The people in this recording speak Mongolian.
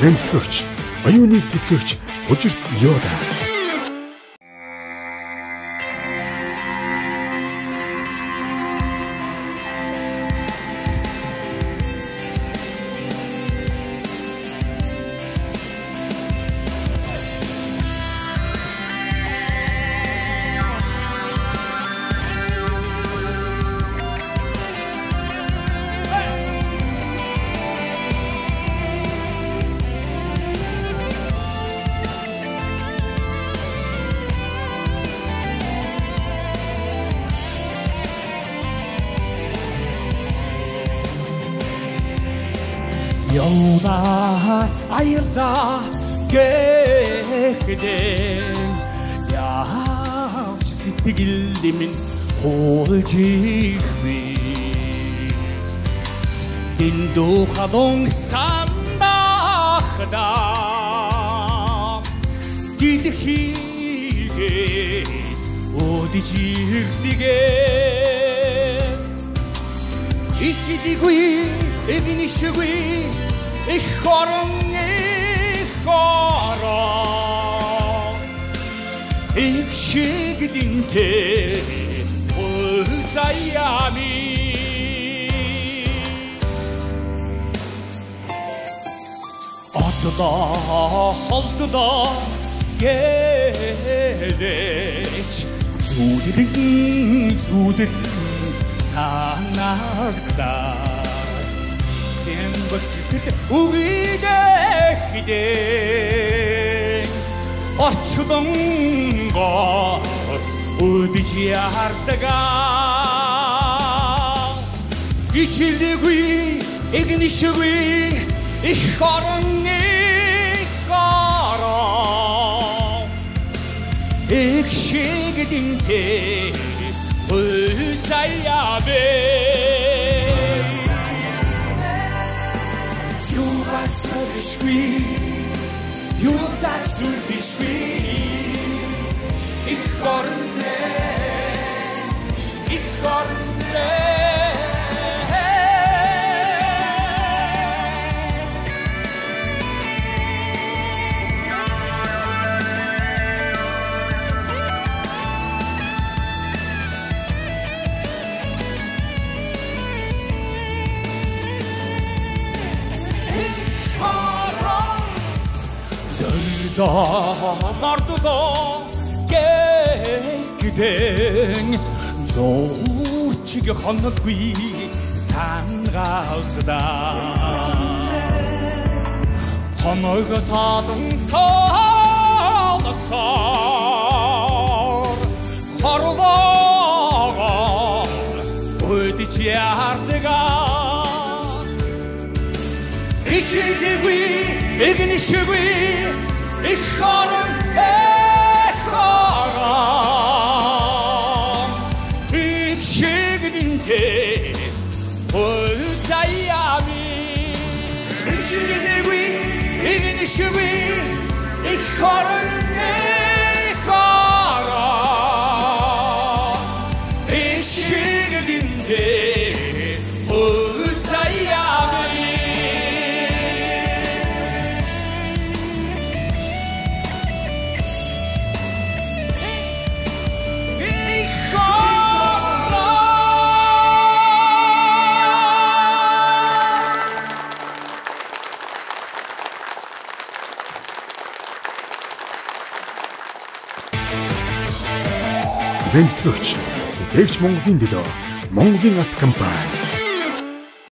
Гэнцэтгэгч, оюуныг тэтгэгч, Учирт Йода. Yoda ayırda gekden Yavç sittigildimin olcikbi Dindu halong sandakda Didhiges odicikdigen İçidigui evinişigui İhorun ihorun İkşigdinte uzayami Atıda haldıda gereç Zudirin sanarda Uvidehden Orçudun gos Udici artıga İçildigui Egnişigui İhorun ihorun İkşigdinte Uzayabe Yudat zulbişki İhorne Zörda marduda gekden Zoçigi hanıgui sangalzda Hanıgı tadın talasar Harvaz ödici ardıga İçildigui egnişigui İhorun ihorun İkşigdinte uzayami İçildigui egnişigui İhorun ihorun İkşigdinte uzayami Гэнцэтгэгч, Эдэгч Монголын төлөө Монголын алт компани